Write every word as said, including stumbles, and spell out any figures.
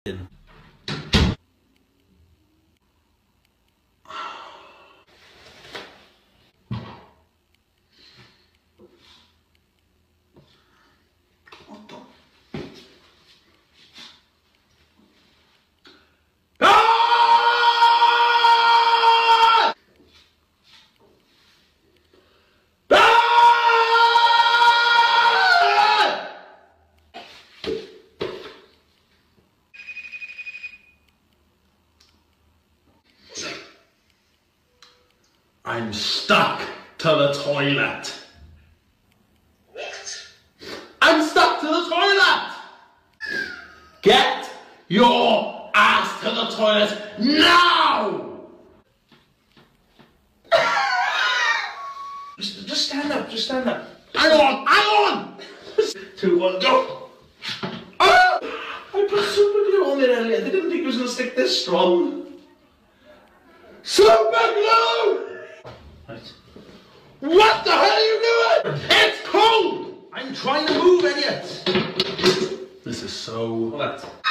in. What the? I'm stuck to the toilet. What? I'm stuck to the toilet! Get your ass to the toilet now! Just, just stand up, just stand up. Hang on, hang on! Two, one, go! Ah! I put super glue on it earlier. They didn't think it was going to stick this strong. Super glue! Right. What the hell are you doing? It's cold! I'm trying to move, Elliot. This is so... What?